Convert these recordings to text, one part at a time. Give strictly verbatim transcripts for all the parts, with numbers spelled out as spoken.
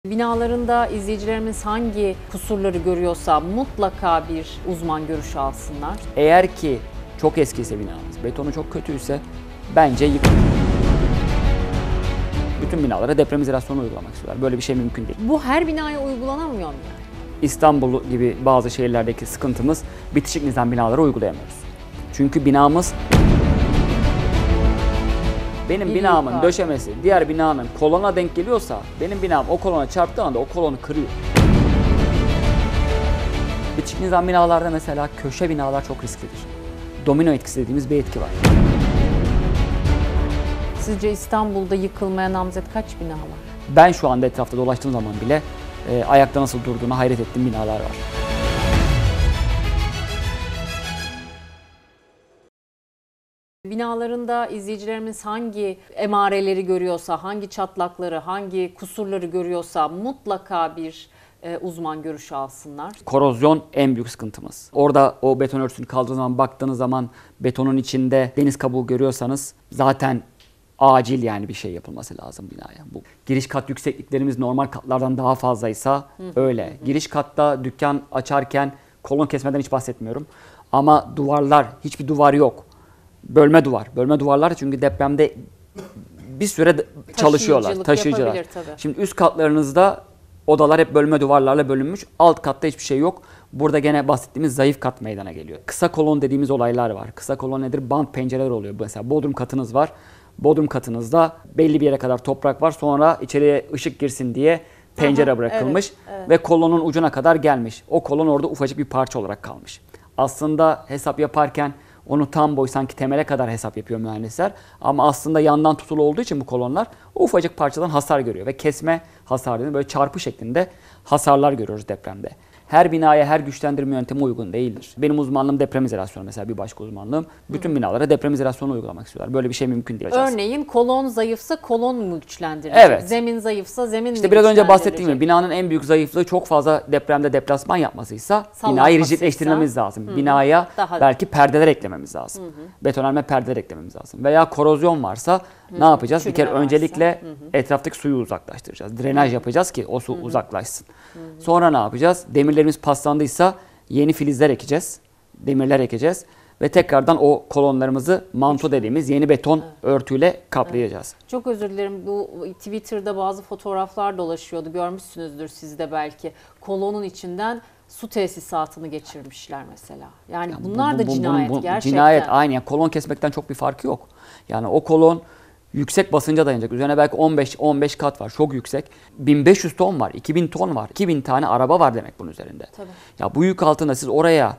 Binalarında izleyicilerimiz hangi kusurları görüyorsa mutlaka bir uzman görüşü alsınlar. Eğer ki çok eskiyse binamız, betonu çok kötüyse bence yıkın. Bütün binalara deprem izolasyonu uygulamak istiyorlar. Böyle bir şey mümkün değil. Bu her binaya uygulanamıyor mu yani? İstanbul gibi bazı şehirlerdeki sıkıntımız bitişik nizam binalara uygulayamıyoruz. Çünkü binamız benim İyi binamın yukarı. döşemesi diğer binanın kolona denk geliyorsa benim binam o kolona çarptığı anda o kolonu kırıyor. Bitişik nizam binalarda mesela köşe binalar çok risklidir. Domino etkisi dediğimiz bir etki var. Sizce İstanbul'da yıkılmaya namzet kaç bina var? Ben şu anda etrafta dolaştığım zaman bile e, ayakta nasıl durduğuna hayret ettiğim binalar var. Binalarında izleyicilerimiz hangi emareleri görüyorsa, hangi çatlakları, hangi kusurları görüyorsa mutlaka bir e, uzman görüşü alsınlar. Korozyon en büyük sıkıntımız. Orada o beton örtüsünü kaldırdığınız zaman, baktığınız zaman betonun içinde deniz kabuğu görüyorsanız zaten acil yani bir şey yapılması lazım binaya. Bu giriş kat yüksekliklerimiz normal katlardan daha fazlaysa hı hı, öyle. Hı. Giriş katta dükkan açarken kolon kesmeden hiç bahsetmiyorum. Ama duvarlar, hiçbir duvar yok. Bölme duvar. Bölme duvarlar çünkü depremde bir süre çalışıyorlar. Taşıyıcılar. Şimdi üst katlarınızda odalar hep bölme duvarlarla bölünmüş. Alt katta hiçbir şey yok. Burada gene bahsettiğimiz zayıf kat meydana geliyor. Kısa kolon dediğimiz olaylar var. Kısa kolon nedir? Bant pencereler oluyor. Mesela bodrum katınız var. Bodrum katınızda belli bir yere kadar toprak var. Sonra içeriye ışık girsin diye pencere Aha, bırakılmış. Evet, evet. Ve kolonun ucuna kadar gelmiş. O kolon orada ufacık bir parça olarak kalmış. Aslında hesap yaparken onu tam boy sanki temele kadar hesap yapıyor mühendisler. Ama aslında yandan tutulu olduğu için bu kolonlar o ufacık parçadan hasar görüyor. Ve kesme hasar dediğimiz böyle çarpı şeklinde hasarlar görüyoruz depremde. Her binaya her güçlendirme yöntemi uygun değildir. Benim uzmanlığım deprem izolasyonu mesela bir başka uzmanlığım. Bütün binalara deprem izolasyonu uygulamak istiyorlar. Böyle bir şey mümkün değil. Örneğin kolon zayıfsa kolon mu güçlendirilecek? Evet. Zemin zayıfsa zemin İşte mi biraz önce bahsettiğim gibi binanın en büyük zayıflığı çok fazla depremde deplasman yapmasıysa binayı rigidleştirmemiz lazım. Hı-hı. Binaya Daha belki perdeler eklememiz lazım. Hı-hı. Betonarme perdeler eklememiz lazım. Veya korozyon varsa Hı-hı. ne yapacağız? Çürüme bir kere varsa. öncelikle Hı-hı. etraftaki suyu uzaklaştıracağız. Drenaj Hı-hı. yapacağız ki o su Hı-hı. uzaklaşsın. Hı-hı. Sonra ne yapacağız? Demirlerimiz paslandıysa yeni filizler ekeceğiz. Demirler ekeceğiz. Ve tekrardan o kolonlarımızı manto dediğimiz yeni beton evet. örtüyle kaplayacağız. Evet. Çok özür dilerim. Bu Twitter'da bazı fotoğraflar dolaşıyordu. Görmüşsünüzdür siz de belki. Kolonun içinden su tesisatını geçirmişler mesela. Yani, yani bunlar bu, bu, da cinayet bu, bu, gerçekten. Cinayet aynı. Yani kolon kesmekten çok bir farkı yok. Yani o kolon yüksek basınca dayanacak. Üzerine belki on beş on beş kat var. Çok yüksek. bin beş yüz ton var. iki bin ton var. iki bin tane araba var demek bunun üzerinde. Tabii. Ya bu yük altında siz oraya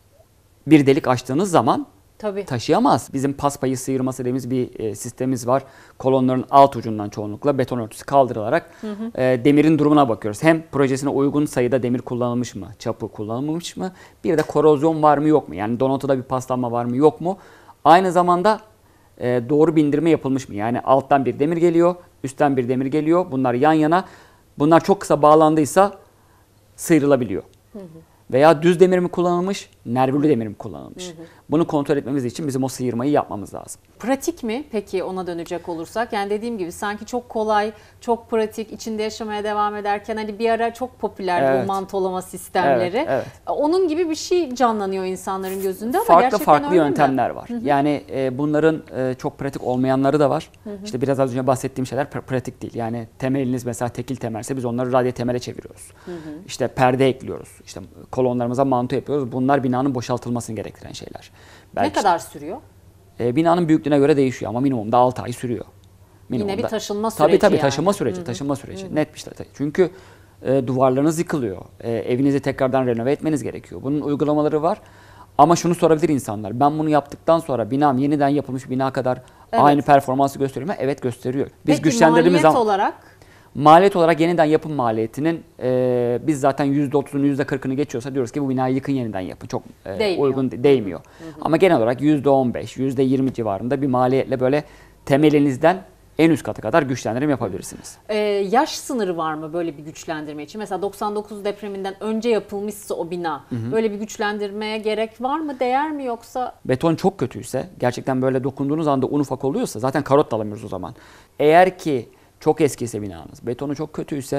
bir delik açtığınız zaman Tabii. taşıyamaz. Bizim pas payı sıyırması dediğimiz bir e, sistemimiz var. Kolonların alt ucundan çoğunlukla beton örtüsü kaldırılarak hı hı. E, demirin durumuna bakıyoruz. Hem projesine uygun sayıda demir kullanılmış mı, çapı kullanılmış mı? Bir de korozyon var mı yok mu? Yani donatıda bir paslanma var mı yok mu? Aynı zamanda e, doğru bindirme yapılmış mı? Yani alttan bir demir geliyor, üstten bir demir geliyor. Bunlar yan yana. Bunlar çok kısa bağlandıysa sıyrılabiliyor. Hı hı. Veya düz demir mi kullanılmış, nervürlü demir mi kullanılmış? Hı hı. Bunu kontrol etmemiz için bizim o sıyırmayı yapmamız lazım. Pratik mi peki ona dönecek olursak? Yani dediğim gibi sanki çok kolay, çok pratik, içinde yaşamaya devam ederken hani bir ara çok popüler evet. bu mantolama sistemleri. Evet, evet. Onun gibi bir şey canlanıyor insanların gözünde ama farklı gerçekten farklı öyle yöntemler mi? var. Hı hı. Yani e, bunların e, çok pratik olmayanları da var. Hı hı. İşte biraz az önce bahsettiğim şeyler pr- pratik değil. Yani temeliniz mesela tekil temelse biz onları radyo temele çeviriyoruz. Hı hı. İşte perde ekliyoruz. İşte kolonlarımıza manto yapıyoruz. Bunlar binanın boşaltılmasını gerektiren şeyler. Belki ne kadar sürüyor? E, binanın büyüklüğüne göre değişiyor ama minimumda altı ay sürüyor. Minimumda. Yine bir taşınma süreci Tabii tabii yani. taşınma süreci, Hı-hı. taşınma süreci. Hı-hı. Net bir şey. Çünkü e, duvarlarınız yıkılıyor. E, evinizi tekrardan renove etmeniz gerekiyor. Bunun uygulamaları var. Ama şunu sorabilir insanlar. Ben bunu yaptıktan sonra binam yeniden yapılmış bina kadar evet. aynı performansı gösteriyor mu? Evet gösteriyor. Biz Peki güçlendirdiğimiz maliyet zaman olarak? Maliyet olarak yeniden yapım maliyetinin e, biz zaten yüzde otuzunu yüzde kırkını geçiyorsa diyoruz ki bu binayı yıkın yeniden yapın. Çok e, uygun de, değmiyor. Hı hı. Ama genel olarak yüzde on beş, yüzde yirmi civarında bir maliyetle böyle temelinizden en üst kata kadar güçlendirme yapabilirsiniz. Ee, yaş sınırı var mı böyle bir güçlendirme için? Mesela doksan dokuz depreminden önce yapılmışsa o bina hı hı. böyle bir güçlendirmeye gerek var mı? Değer mi yoksa? Beton çok kötüyse, gerçekten böyle dokunduğunuz anda un ufak oluyorsa zaten karot da alamıyoruz o zaman. Eğer ki çok eskiyse binanız, betonu çok kötüyse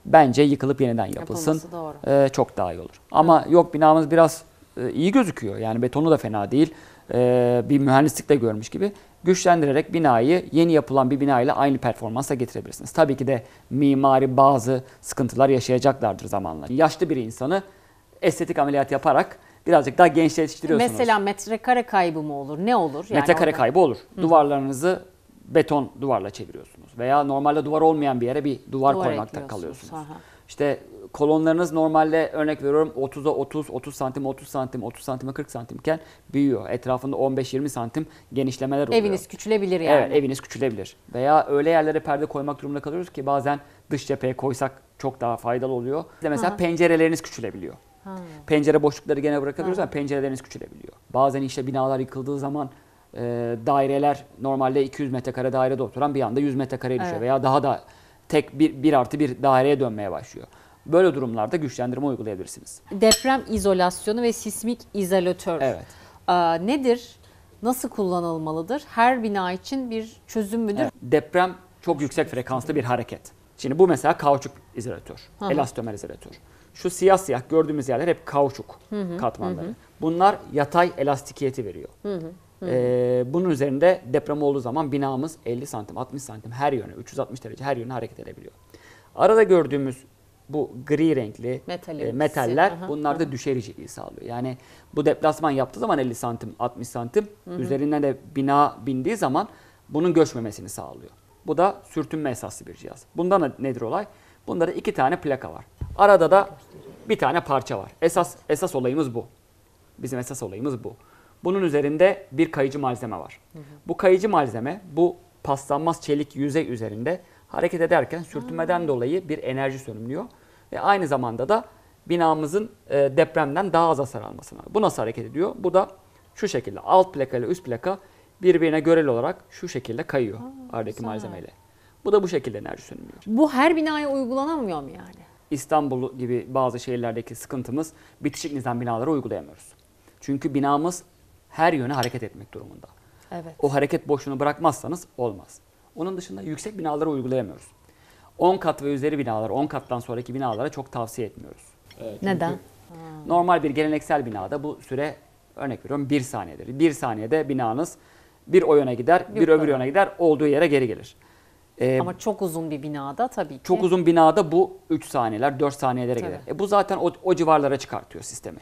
bence yıkılıp yeniden yapılsın. Doğru. Ee, çok daha iyi olur. Ama evet. yok binamız biraz e, iyi gözüküyor. Yani betonu da fena değil. Ee, bir mühendislik de görmüş gibi. Güçlendirerek binayı yeni yapılan bir binayla aynı performansa getirebilirsiniz. Tabii ki de mimari bazı sıkıntılar yaşayacaklardır zamanla. Yaşlı bir insanı estetik ameliyat yaparak birazcık daha gençleştiriyorsunuz. Mesela metrekare kaybı mı olur? Ne olur? Yani metrekare orada kaybı olur. Hı. Duvarlarınızı beton duvarla çeviriyorsunuz. Veya normalde duvar olmayan bir yere bir duvar, duvar koymakta kalıyorsunuz. Aha. İşte kolonlarınız normalde örnek veriyorum otuza otuz, otuz santim, otuz santim, otuz santime kırk santimken büyüyor. Etrafında on beş yirmi santim genişlemeler oluyor. Eviniz küçülebilir yani. Evet, eviniz küçülebilir. Veya öyle yerlere perde koymak durumunda kalıyoruz ki bazen dış cepheye koysak çok daha faydalı oluyor. Mesela ha. pencereleriniz küçülebiliyor. Ha. Pencere boşlukları gene bırakabiliyoruz ama pencereleriniz küçülebiliyor. Bazen işte binalar yıkıldığı zaman e, daireler normalde iki yüz metrekare dairede oturan bir anda yüz metrekareye düşüyor. Evet. Veya daha da tek bir, bir artı bir daireye dönmeye başlıyor. Böyle durumlarda güçlendirme uygulayabilirsiniz. Deprem izolasyonu ve sismik izolatör evet. ee, nedir? Nasıl kullanılmalıdır? Her bina için bir çözüm müdür? Evet. Deprem çok yüksek frekanslı bir hareket. Şimdi bu mesela kauçuk izolatör, hı hı. elastomer izolatör. Şu siyah siyah gördüğümüz yerler hep kauçuk hı hı. katmanları. Hı hı. Bunlar yatay elastikiyeti veriyor. Hı hı. Hı hı. Ee, bunun üzerinde deprem olduğu zaman binamız elli santim, altmış santim her yöne, üç yüz altmış derece her yöne hareket edebiliyor. Arada gördüğümüz bu gri renkli e, metaller aha, bunlar da aha. düşericiliği sağlıyor. Yani bu deplasman yaptığı zaman elli santim, altmış santim hı hı. üzerinden de bina bindiği zaman bunun göçmemesini sağlıyor. Bu da sürtünme esaslı bir cihaz. Bunda da nedir olay? Bunda da iki tane plaka var. Arada da bir tane parça var. Esas esas olayımız bu. Bizim esas olayımız bu. Bunun üzerinde bir kayıcı malzeme var. Hı hı. Bu kayıcı malzeme bu paslanmaz çelik yüzey üzerinde hareket ederken sürtünmeden hmm. dolayı bir enerji sönümlüyor. Ve aynı zamanda da binamızın e, depremden daha az hasar almasına. Bu nasıl hareket ediyor? Bu da şu şekilde alt plaka ile üst plaka birbirine göreli olarak şu şekilde kayıyor aradaki malzemeyle. Bu da bu şekilde enerji sönümlüyor. Bu her binaya uygulanamıyor mu yani? İstanbul gibi bazı şehirlerdeki sıkıntımız bitişik nizam binalara uygulayamıyoruz. Çünkü binamız her yöne hareket etmek durumunda. Evet. O hareket boşluğunu bırakmazsanız olmaz. Onun dışında yüksek binalara uygulayamıyoruz. on kat ve üzeri binalar, on kattan sonraki binalara çok tavsiye etmiyoruz. Evet, neden? Normal bir geleneksel binada bu süre örnek veriyorum bir saniyedir. Bir saniyede binanız bir o yöne gider, bir, bir öbür yöne gider, olduğu yere geri gelir. Ee, Ama çok uzun bir binada tabii ki. Çok uzun binada bu üç saniyeler, dört saniyelere tabii. gelir. E, bu zaten o, o civarlara çıkartıyor sistemi.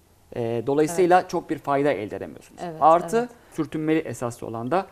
E, dolayısıyla evet. çok bir fayda elde edemiyorsunuz. Evet, Artı evet. sürtünmeli esaslı olan da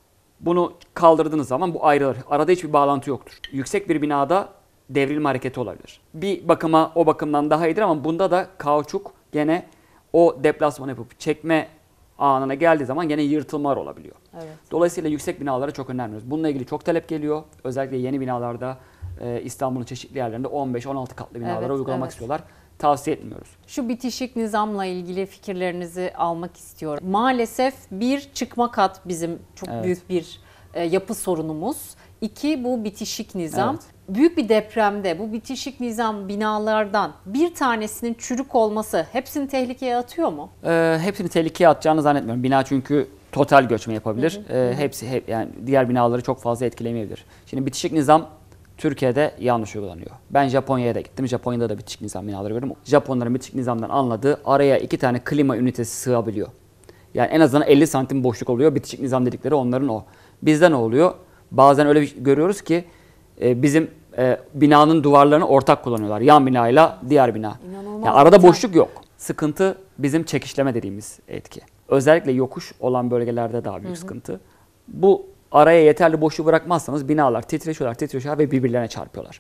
bunu kaldırdığınız zaman bu ayrılır. Arada hiçbir bağlantı yoktur. Yüksek bir binada devrilme hareketi olabilir. Bir bakıma o bakımdan daha iyidir ama bunda da kauçuk gene o deplasman yapıp çekme anına geldiği zaman gene yırtılmalar olabiliyor. Evet. Dolayısıyla yüksek binalara çok önermiyoruz. Bununla ilgili çok talep geliyor. Özellikle yeni binalarda e, İstanbul'un çeşitli yerlerinde on beş on altı katlı binalara evet, uygulamak evet. istiyorlar. Tavsiye etmiyoruz. Şu bitişik nizamla ilgili fikirlerinizi almak istiyorum. Maalesef bir çıkma kat bizim çok evet. büyük bir e, yapı sorunumuz. İki bu bitişik nizam. Evet. Büyük bir depremde bu bitişik nizam binalardan bir tanesinin çürük olması hepsini tehlikeye atıyor mu? Ee, hepsini tehlikeye atacağını zannetmiyorum. Bina çünkü total göçme yapabilir. Hı hı. Ee, hepsi hep yani diğer binaları çok fazla etkilemeyebilir. Şimdi bitişik nizam Türkiye'de yanlış uygulanıyor. Ben Japonya'ya da gittim. Japonya'da da bitişik nizam binaları gördüm. Japonların bitişik nizamdan anladığı araya iki tane klima ünitesi sığabiliyor. Yani en azından elli santim boşluk oluyor. Bitişik nizam dedikleri onların o. Bizde ne oluyor? Bazen öyle bir şey görüyoruz ki e, bizim e, binanın duvarlarını ortak kullanıyorlar. Yan binayla diğer bina. Yani arada boşluk yok. Sıkıntı bizim çekişleme dediğimiz etki. Özellikle yokuş olan bölgelerde daha büyük hı hı. sıkıntı. Bu araya yeterli boşluğu bırakmazsanız binalar titreşiyorlar, titreşiyorlar ve birbirlerine çarpıyorlar.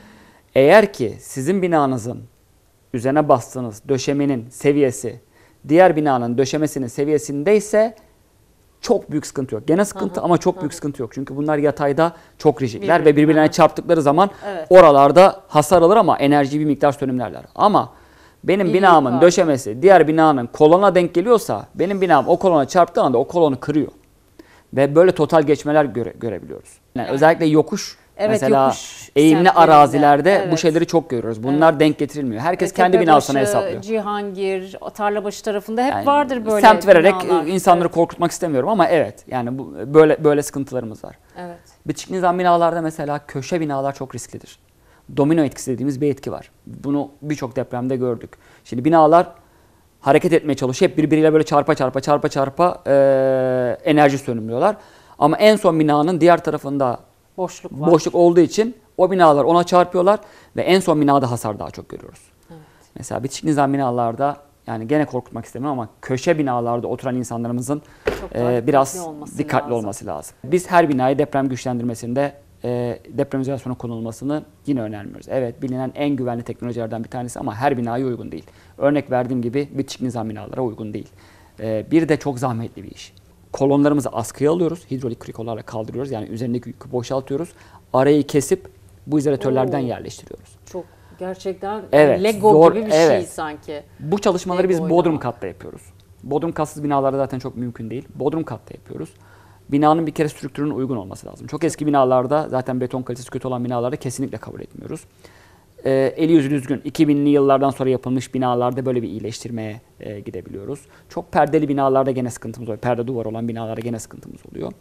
Eğer ki sizin binanızın üzerine bastığınız döşemenin seviyesi diğer binanın döşemesinin seviyesindeyse çok büyük sıkıntı yok. Gene sıkıntı aha, ama çok aha. büyük sıkıntı yok. Çünkü bunlar yatayda çok rigidler ve birbirlerine aha. çarptıkları zaman evet. oralarda hasar alır ama enerjiyi bir miktar sönümlerler. Ama benim İyi binamın var. döşemesi diğer binanın kolona denk geliyorsa benim binam o kolona çarptığı anda o kolonu kırıyor. Ve böyle total geçmeler göre, görebiliyoruz. Yani evet. Özellikle yokuş evet, mesela yokuş eğimli arazilerde evet. bu şeyleri çok görüyoruz. Bunlar evet. denk getirilmiyor. Herkes e, kendi binasına hesaplıyor. Cihangir, Tarlabaşı tarafında hep yani, vardır böyle semt vererek binalar. insanları evet. korkutmak istemiyorum ama evet yani bu, böyle böyle sıkıntılarımız var. Evet. Bitişik nizam binalarda mesela köşe binalar çok risklidir. domino etkisi dediğimiz bir etki var. Bunu birçok depremde gördük. Şimdi binalar hareket etmeye çalışıyor. Hep birbiriyle böyle çarpa çarpa çarpa çarpa e, enerji sönümlüyorlar. Ama en son binanın diğer tarafında boşluk var. Boşluk olduğu için o binalar ona çarpıyorlar ve en son binada hasar daha çok görüyoruz. Evet. Mesela bitişik nizam binalarda, yani gene korkutmak istemiyorum ama köşe binalarda oturan insanlarımızın e, biraz dikkatli olması, dikkatli lazım. olması lazım. Biz her binayı deprem güçlendirmesinde e, depremizasyona konulmasını yine önermiyoruz. Evet, bilinen en güvenli teknolojilerden bir tanesi ama her binaya uygun değil. Örnek verdiğim gibi bitişik nizam binalara uygun değil. E, bir de çok zahmetli bir iş. Kolonlarımızı askıya alıyoruz. Hidrolik krikolarla kaldırıyoruz. Yani üzerindeki yükü boşaltıyoruz. Arayı kesip bu izolatörlerden Oo. yerleştiriyoruz. Çok gerçekten evet, Lego zor, gibi bir evet. şey sanki. Bu çalışmaları Lego biz Bodrum katta yapıyoruz. Bodrum katsız binalarda zaten çok mümkün değil. Bodrum katta yapıyoruz. Binanın bir kere strüktürünün uygun olması lazım. Çok eski binalarda, zaten beton kalitesi kötü olan binalarda kesinlikle kabul etmiyoruz. E, eli yüzü düzgün iki binli yıllardan sonra yapılmış binalarda böyle bir iyileştirmeye e, gidebiliyoruz. Çok perdeli binalarda gene sıkıntımız oluyor. Perde duvar olan binalarda gene sıkıntımız oluyor.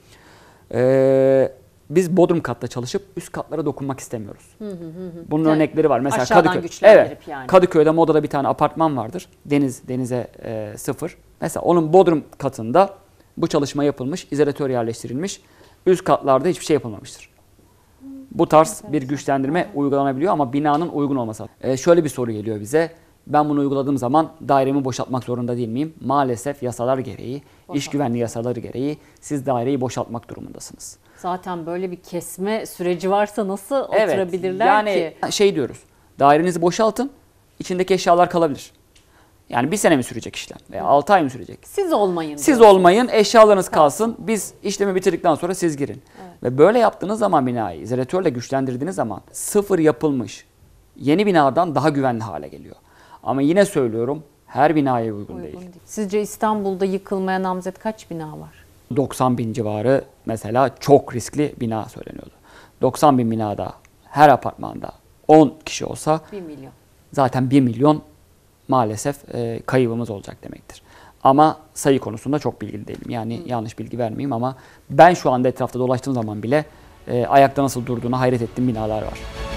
E, biz Bodrum katta çalışıp üst katlara dokunmak istemiyoruz. Hı hı hı. Bunun evet. örnekleri var. Mesela aşağıdan Kadıköy. güçlendirip evet, yani. Kadıköy'de Moda'da bir tane apartman vardır. Deniz denize e, sıfır. Mesela onun Bodrum katında bu çalışma yapılmış, izolatör yerleştirilmiş. Üst katlarda hiçbir şey yapılmamıştır. Bu tarz bir güçlendirme uygulanabiliyor ama binanın uygun olması. Ee, şöyle bir soru geliyor bize. Ben bunu uyguladığım zaman dairemi boşaltmak zorunda değil miyim? Maalesef yasalar gereği, Boşalt. iş güvenliği yasaları gereği siz daireyi boşaltmak durumundasınız. Zaten böyle bir kesme süreci varsa nasıl evet, oturabilirler yani ki? Şey diyoruz, dairenizi boşaltın, içindeki eşyalar kalabilir. Yani bir sene mi sürecek işlem veya altı ay mı sürecek? Siz olmayın. Siz diyorsunuz. olmayın, eşyalarınız kalsın. Biz işlemi bitirdikten sonra siz girin. Evet. Ve böyle yaptığınız zaman binayı izolatörle güçlendirdiğiniz zaman sıfır yapılmış yeni binadan daha güvenli hale geliyor. Ama yine söylüyorum, her binaya uygun, uygun değil. değil. Sizce İstanbul'da yıkılmaya namzet kaç bina var? doksan bin civarı mesela çok riskli bina söyleniyordu. doksan bin binada her apartmanda on kişi olsa bir milyon. Zaten bir milyon maalesef e, kaybımız olacak demektir. Ama sayı konusunda çok bilgili değilim. Yani Hı. yanlış bilgi vermeyeyim ama ben şu anda etrafta dolaştığım zaman bile e, ayakta nasıl durduğuna hayret ettiğim binalar var.